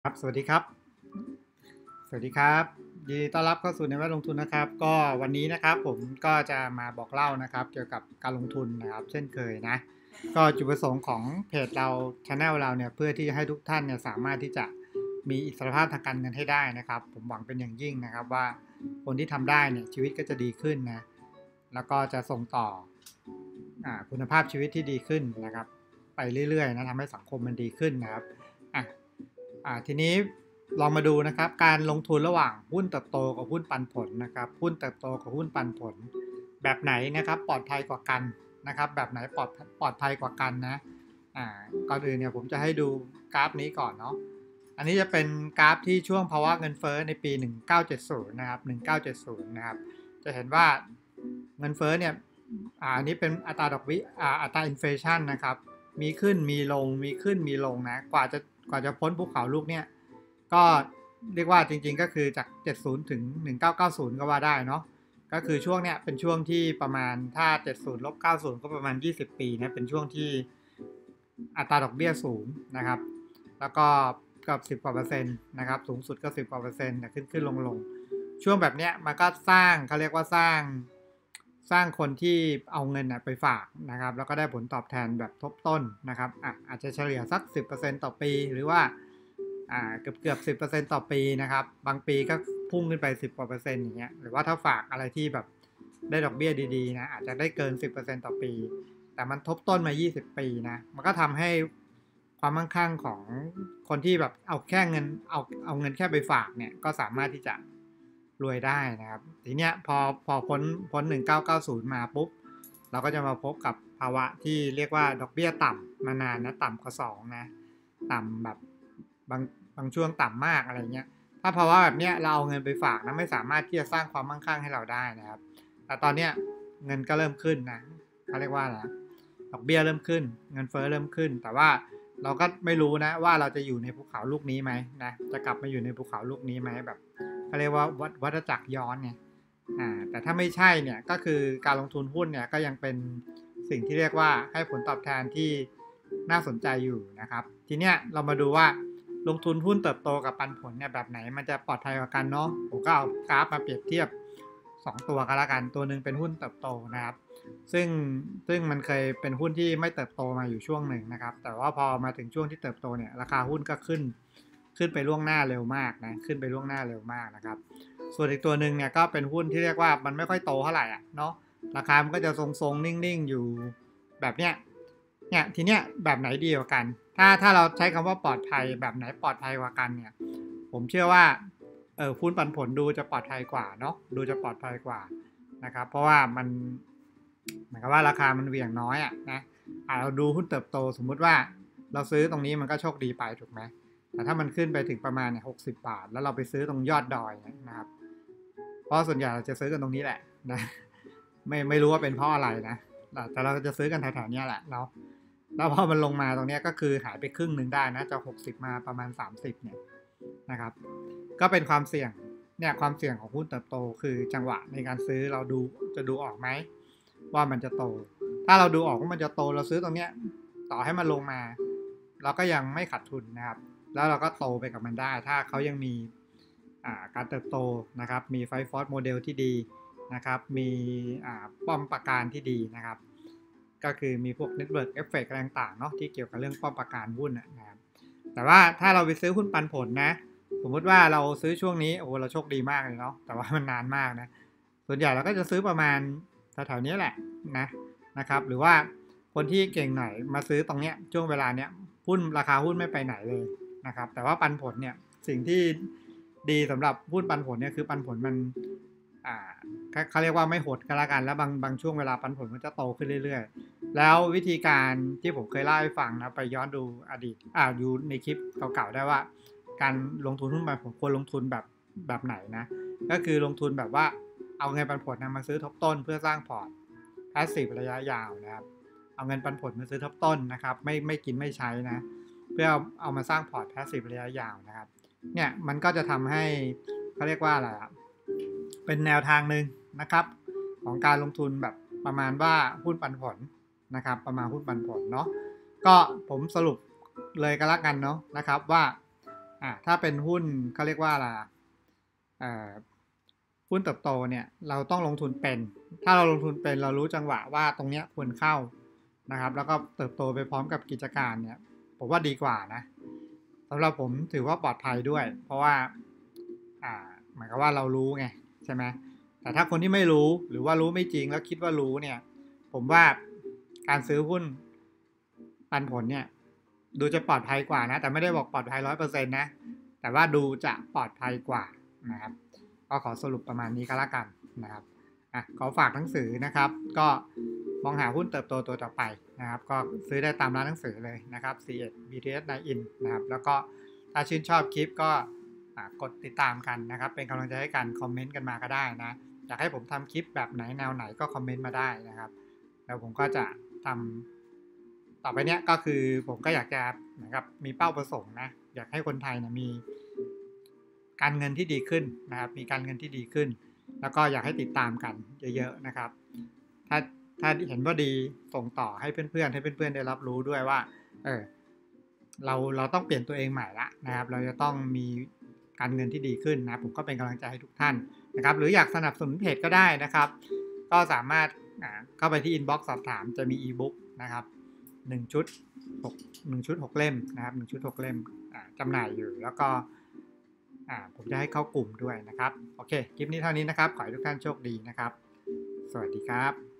ครับสวัสดีครับสวัสดีครับยินดีต้อนรับเข้าสู่ในแวดลงทุนนะครับก็วันนี้นะครับผมก็จะมาบอกเล่านะครับเกี่ยวกับการลงทุนนะครับเช่นเคยนะก็จุดประสงค์ของเพจเราช anel เราเนี่ยเพื่อที่จะให้ทุกท่านเนี่ยสามารถที่จะมีอิสรภาพทางการเงินให้ได้นะครับผมหวังเป็นอย่างยิ่งนะครับว่าคนที่ทำได้เนี่ยชีวิตก็จะดีขึ้นนะแล้วก็จะส่งต่อคุณภาพชีวิตที่ดีขึ้นนะครับไปเรื่อยๆนะทำให้สังคมมันดีขึ้นนะครับอ่ะ ทีนี้ลองมาดูนะครับการลงทุนระหว่างหุ้นเติบโตกับหุ้นปันผลนะครับหุ้นเติบโตกับหุ้นปันผลแบบไหนนะครับปลอดภัยกว่ากันนะครับแบบไหนปลอดภัยกว่ากันนะก่อนอื่นเนี่ยผมจะให้ดูกราฟนี้ก่อนเนาะอันนี้จะเป็นกราฟที่ช่วงภาวะเงินเฟ้อในปี1970นะครับ1970นะครับจะเห็นว่าเงินเฟ้อเนี่ยอันนี้เป็นอัตราดอกเบี้ยอัตราอินเฟลชันนะครับมีขึ้นมีลงมีขึ้นมีลงนะกว่าจะพ้นภูเขาลูกเนี่ยก็เรียกว่าจริงๆก็คือจาก70ถึง1990ก็ว่าได้เนาะก็คือช่วงเนี้ยเป็นช่วงที่ประมาณถ้า70ลบ90ก็ประมาณ20ปีนะเป็นช่วงที่อัตราดอกเบี้ยสูงนะครับแล้วก็กับ10กว่าเปอร์เซ็นต์นะครับสูงสุดก็10กว่าเปอร์เซ็นต์แต่ขึ้นลงช่วงแบบเนี้ยมันก็สร้างเขาเรียกว่าสร้างคนที่เอาเงินไปฝากนะครับแล้วก็ได้ผลตอบแทนแบบทบต้นนะครับอาจจะเฉลี่ยสัก 10% ต่อปีหรือว่าเกือบ 10% ต่อปีนะครับบางปีก็พุ่งขึ้นไป10กว่าเปอร์เซ็นต์อย่างเงี้ยหรือว่าถ้าฝากอะไรที่แบบได้ดอกเบี้ยดีๆนะอาจจะได้เกิน 10% ต่อปีแต่มันทบต้นมา20ปีนะมันก็ทำให้ความมั่งคั่งของคนที่แบบเอาแค่เงินเอาเงินแค่ไปฝากเนี่ยก็สามารถที่จะรวยได้นะครับทีเนี้ยพอพ้น1990มาปุ๊บเราก็จะมาพบกับภาวะที่เรียกว่าดอกเบี้ยต่ำมานานนะต่ำกว่า2นะต่ำแบบบางบางช่วงต่ำมากอะไรเงี้ยถ้าภาวะแบบเนี้ยเราเอาเงินไปฝากนะไม่สามารถที่จะสร้างความมั่งคั่งให้เราได้นะครับแต่ตอนเนี้ยเงินก็เริ่มขึ้นนะเขาเรียกว่าอะไรดอกเบี้ยเริ่มขึ้นเงินเฟ้อเริ่มขึ้นแต่ว่าเราก็ไม่รู้นะว่าเราจะอยู่ในภูเขาลูกนี้ไหมนะจะกลับมาอยู่ในภูเขาลูกนี้ไหมแบบเขาเรียกว่าวัฏจักรย้อนไงแต่ถ้าไม่ใช่เนี่ยก็คือการลงทุนหุ้นเนี่ยก็ยังเป็นสิ่งที่เรียกว่าให้ผลตอบแทนที่น่าสนใจอยู่นะครับทีเนี้ยเรามาดูว่าลงทุนหุ้นเติบโตกับปันผลเนี่ยแบบไหนมันจะปลอดภัยกว่ากันเนาะผมก็เอากราฟมาเปรียบเทียบ2ตัวกันละกันตัวหนึ่งเป็นหุ้นเติบโตนะครับซึ่งซึ่งมันเคยเป็นหุ้นที่ไม่เติบโตมาอยู่ช่วงหนึ่งนะครับแต่ว่าพอมาถึงช่วงที่เติบโตเนี่ยราคาหุ้นก็ขึ้นไปล่วงหน้าเร็วมากนะขึ้นไปล่วงหน้าเร็วมากนะครับส่วนอีกตัวหนึ่งเนี่ยก็เป็นหุ้นที่เรียกว่ามันไม่ค่อยโตเท่าไหร่อ่ะเนาะราคามันก็จะทรงๆนิ่งๆอยู่แบบเนี้ยเนี่ยทีเนี้ยแบบไหนดีกว่ากันถ้าเราใช้คำว่าปลอดภัยแบบไหนปลอดภัยกว่ากันเนี่ยผมเชื่อว่าหุ้นปันผลดูจะปลอดภัยกว่าเนาะดูจะปลอดภัยกว่านะครับเพราะว่ามันเหมือนกับว่าราคามันเหวี่ยงน้อยอ่ะนะเราดูหุ้นเติบโตสมมุติว่าเราซื้อตรงนี้มันก็โชคดีไปถูกไหม แต่ถ้ามันขึ้นไปถึงประมาณเนี่ย60 บาทแล้วเราไปซื้อตรงยอดดอยนะครับเพราะส่วนใหญ่เราจะซื้อกันตรงนี้แหละนะไม่รู้ว่าเป็นเพราะอะไรนะแต่เราจะซื้อกันแถวๆนี้แหละแล้วพอมันลงมาตรงนี้ก็คือหายไปครึ่งหนึ่งได้นะจาก60มาประมาณ30เนี่ยนะครับก็เป็นความเสี่ยงเนี่ยความเสี่ยงของหุ้นเติบโตคือจังหวะในการซื้อเราจะดูออกไหมว่ามันจะโตถ้าเราดูออกว่ามันจะโตเราซื้อตรงเนี้ยต่อให้มันลงมาเราก็ยังไม่ขาดทุนนะครับ แล้วเราก็โตไปกับมันได้ถ้าเขายังมีการเติบโตนะครับมีไฟฟอร์สโมเดลที่ดีนะครับมีป้อมปราการที่ดีนะครับก็คือมีพวกเน็ตเวิร์กเอฟเฟกต์อะไรต่างๆเนาะที่เกี่ยวกับเรื่องป้อมปราการหุ้นนะครับแต่ว่าถ้าเราไปซื้อหุ้นปันผลนะสมมติว่าเราซื้อช่วงนี้โอ้เราโชคดีมากเลยเนาะแต่ว่ามันนานมากนะส่วนใหญ่เราก็จะซื้อประมาณแถวๆนี้แหละนะครับหรือว่าคนที่เก่งหน่อยมาซื้อตรงเนี้ยช่วงเวลาเนี้ยหุ้นราคาหุ้นไม่ไปไหนเลยนะครับแต่ว่าปันผลเนี่ยสิ่งที่ดีสำหรับหุ้นปันผลเนี่ยคือปันผลมันเขาเรียกว่าไม่หดกันละกันแล้วบางช่วงเวลาปันผลมันจะโตขึ้นเรื่อยๆแล้ววิธีการที่ผมเคยเล่าให้ฟังนะไปย้อนดูอดีตอยู่ในคลิปเก่าๆได้ว่าการลงทุนหุ้นปันผลควรลงทุนแบบไหนนะก็คือลงทุนแบบว่าเอาเงินปันผลมาซื้อทบต้นเพื่อสร้างพอร์ตพาสซีฟระยะยาวนะครับเอาเงินปันผลมาซื้อทบต้นนะครับไม่กินไม่ใช้นะเพื่อเอามาสร้างพอร์ตพาสซีฟระยะยาวนะครับเนี่ยมันก็จะทำให้เขาเรียกว่าอะไรครับเป็นแนวทางหนึ่งนะครับของการลงทุนแบบประมาณว่าหุ้นปันผลนะครับประมาณหุ้นปันผลเนาะก็ผมสรุปเลยก็แล้วกันเนาะนะครับว่าถ้าเป็นหุ้นเขาเรียกว่าอะไรหุ้นเติบโตเนี่ยเราต้องลงทุนเป็นถ้าเราลงทุนเป็นเรารู้จังหวะว่าตรงเนี้ยควรเข้านะครับแล้วก็เติบโตไปพร้อมกับกิจการเนี่ยผมว่าดีกว่านะสำหรับผมถือว่าปลอดภัยด้วยเพราะว่าหมายความว่าเรารู้ไงใช่ไหมแต่ถ้าคนที่ไม่รู้หรือว่ารู้ไม่จริงแล้วคิดว่ารู้เนี่ยผมว่าการซื้อหุ้นปันผลเนี่ยดูจะปลอดภัยกว่านะแต่ไม่ได้บอกปลอดภัย100%นะแต่ว่าดูจะปลอดภัยกว่านะครับก็ขอสรุปประมาณนี้ก็แล้วกันนะครับขอฝากหนังสือนะครับก็มองหาหุ้นเติบโตตัวต่อไปนะครับก็ซื้อได้ตามร้านหนังสือเลยนะครับ C1 BTS 9 in นะครับแล้วก็ถ้าชื่นชอบคลิปก็กดติดตามกันนะครับเป็นกำลังใจให้กันคอมเมนต์กันมาก็ได้นะอยากให้ผมทำคลิปแบบไหนแนวไหนก็คอมเมนต์มาได้นะครับแล้วผมก็จะทำต่อไปเนี้ยก็คือผมก็อยากจะนะครับมีเป้าประสงค์นะอยากให้คนไทยนะมีการเงินที่ดีขึ้นนะครับมีการเงินที่ดีขึ้นแล้วก็อยากให้ติดตามกันเยอะๆนะครับถ้าเห็นว่าดีส่งต่อให้เพื่อนๆให้เพื่อนๆได้รับรู้ด้วยว่าเราต้องเปลี่ยนตัวเองใหม่ละนะครับเราจะต้องมีการเงินที่ดีขึ้นนะผมก็เป็นกำลังใจให้ทุกท่านนะครับหรืออยากสนับสนุนเพจก็ได้นะครับก็สามารถเข้าไปที่อินบ็อกซ์สอบถามจะมีอีบุ๊กนะครับ1 ชุด1 ชุด 6 เล่มนะครับ1 ชุด 6 เล่มจำหน่ายอยู่แล้วก็ผมจะให้เข้ากลุ่มด้วยนะครับโอเคคลิปนี้เท่านี้นะครับขอให้ทุกท่านโชคดีนะครับสวัสดีครับ